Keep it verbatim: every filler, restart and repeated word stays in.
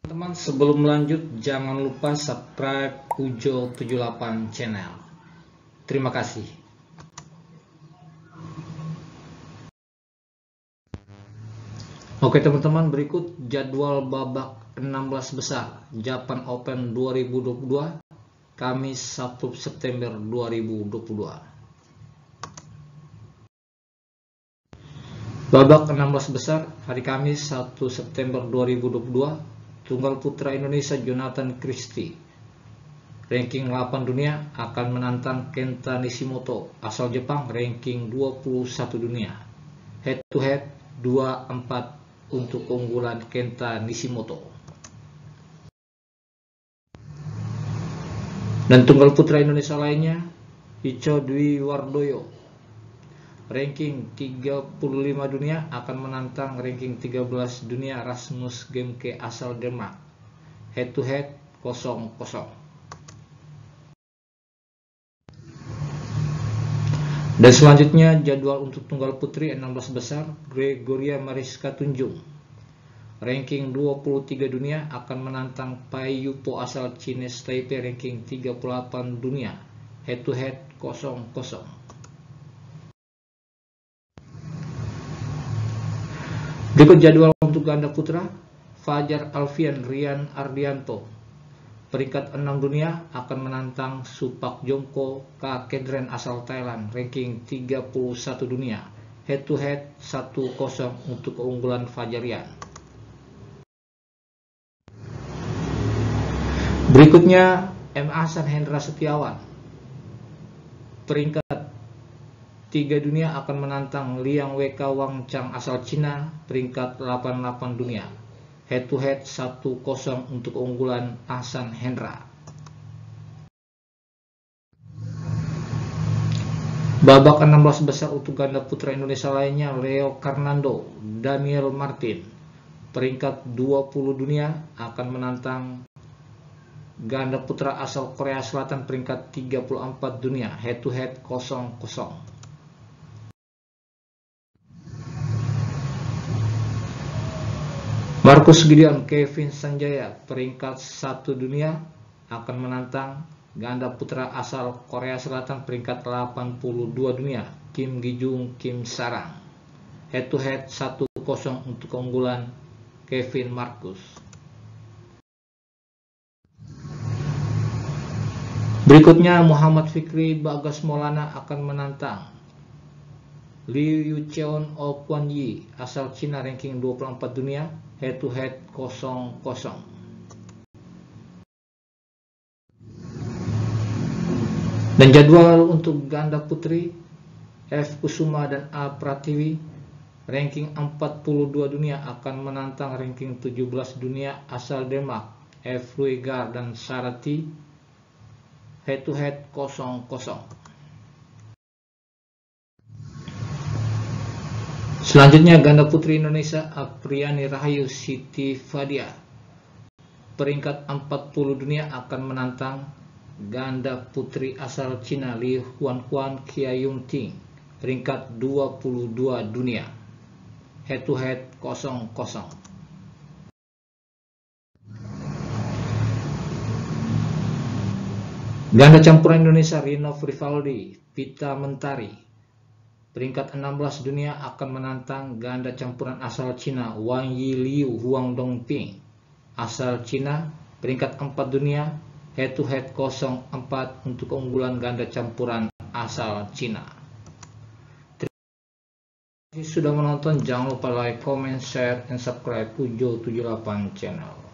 Teman, sebelum lanjut jangan lupa subscribe Pujo tujuh puluh delapan channel. Terima kasih. Oke teman-teman, berikut jadwal babak enam belas besar Japan Open dua ribu dua puluh dua Kamis satu September dua ribu dua puluh dua. Babak enam belas besar hari Kamis satu September dua ribu dua puluh dua, tunggal putra Indonesia Jonathan Christie, ranking delapan dunia, akan menantang Kenta Nishimoto asal Jepang, ranking dua puluh satu dunia. Head to head dua empat untuk keunggulan Kenta Nishimoto. Dan tunggal putra Indonesia lainnya, Icho Dwi Wardoyo, ranking tiga puluh lima dunia, akan menantang ranking tiga belas dunia Rasmus Gemke asal Denmark. Head to head kosong kosong. Dan selanjutnya jadwal untuk tunggal putri enam belas besar Gregoria Mariska Tunjung, ranking dua puluh tiga dunia, akan menantang Pai Yupo asal Chinese Taipei, ranking tiga puluh delapan dunia. Head to head kosong kosong. Berikut jadwal untuk ganda putra. Fajar Alfian Rian Ardianto, peringkat enam dunia, akan menantang Supak Jongko Kakedren asal Thailand, ranking tiga puluh satu dunia. Head to head satu kosong untuk keunggulan Fajarian. Berikutnya M. Ahsan Hendra Setiawan, peringkat tiga dunia, akan menantang Liang Weka Wang Chang asal Cina, peringkat delapan puluh delapan dunia. Head to head satu kosong untuk keunggulan Ahsan Hendra. Babak enam belas besar untuk ganda putra Indonesia lainnya, Leo Karnando Daniel Martin, peringkat dua puluh dunia, akan menantang ganda putra asal Korea Selatan, peringkat tiga puluh empat dunia. Head to head kosong kosong. Marcus Gideon Kevin Sanjaya, peringkat satu dunia, akan menantang ganda putra asal Korea Selatan, peringkat delapan puluh dua dunia, Kim Gijung Kim Sarang. Head to head satu kosong untuk keunggulan Kevin Marcus. Berikutnya Muhammad Fikri Bagas Maulana akan menantang Liu Yucheon Oh Kwan Yi asal Cina, ranking dua puluh empat dunia. Head to head kosong kosong. Dan jadwal untuk ganda putri, F Kusuma dan A Pratiwi, ranking empat puluh dua dunia, akan menantang ranking tujuh belas dunia asal Denmark, F Ruegar dan Sarati. Head to head kosong kosong. Selanjutnya ganda putri Indonesia Apriani Rahayu Siti Fadia, peringkat empat puluh dunia, akan menantang ganda putri asal Cina Li Huanhuan Qiayung Ting, peringkat dua puluh dua dunia. Head to head kosong kosong. Ganda campuran Indonesia Rinov Rivaldi Pita Mentari, peringkat enam belas dunia, akan menantang ganda campuran asal Cina Wang Yi Liu Huang Dongping asal Cina, peringkat empat dunia. Head to head kosong empat untuk keunggulan ganda campuran asal Cina. Terima kasih sudah menonton. Jangan lupa like, comment, share, dan subscribe Pujo tujuh puluh delapan channel.